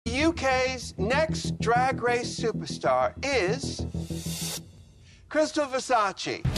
UK's next drag race superstar is Crystal Versace.